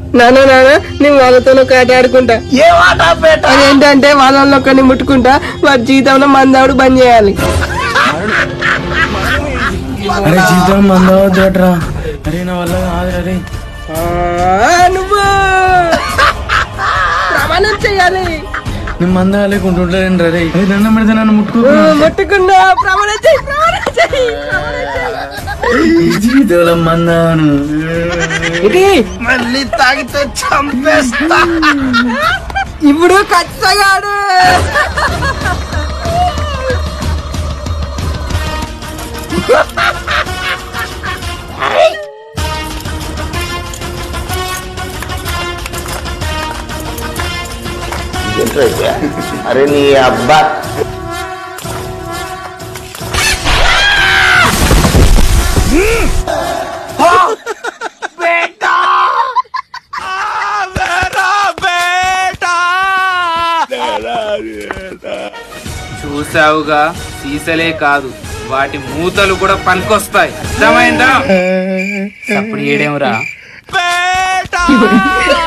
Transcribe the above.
నానా నేను వాళ్ళతో ఒక ఆట ఆడుకుంటా. అదేంటంటే వాళ్ళని ఒక్కడిని ముట్టుకుంటా, వారి జీవితంలో మందావుడు బంద్ చేయాలి. అరే జీవితం మందవద్దురా. అరే నా వల్ల కాదు. అరే నువ్వు ప్రమాణం చేయాలి. నేను మంద లేకుంటుంటలేను రే. దండం పెడితే నన్ను ముట్టుకున్నా ప్రమాణం చేయి. జీవితంలో మందాను మళ్ళీ తాగితే చంపేస్తా. ఇప్పుడు ఖచ్చితంగాడు. అరే నీ అబ్బా చూసావుగా, సీసలే కాదు వాటి మూతలు కూడా పనికొస్తాయి. అర్థమైందా? అప్పుడు ఏడేమరా